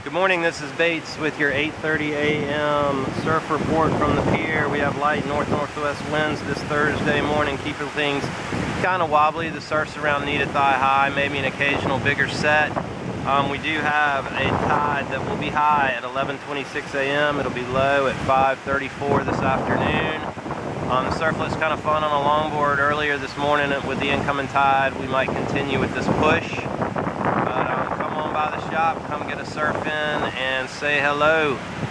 Good morning, this is Bates with your 8:30 a.m. surf report from the pier. We have light north-northwest winds this Thursday morning, keeping things kind of wobbly. The surf's around knee to thigh high, maybe an occasional bigger set. We do have a tide that will be high at 11:26 a.m. It'll be low at 5:34 this afternoon. The surf looks kind of fun on a longboard earlier this morning with the incoming tide. We might continue with this push. Come on by the shop, come get a surf in and say hello.